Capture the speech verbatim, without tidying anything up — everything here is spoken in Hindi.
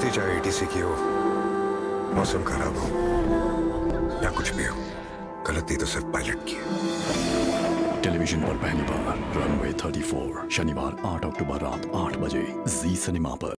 गलती चाहे एटीसी की हो, मौसम खराब हो या कुछ भी हो, गलती तो सिर्फ पायलट की है। टेलीविजन पर पहली बार रनवे चौंतीस शनिवार आठ अक्टूबर रात आठ बजे जी सिनेमा पर।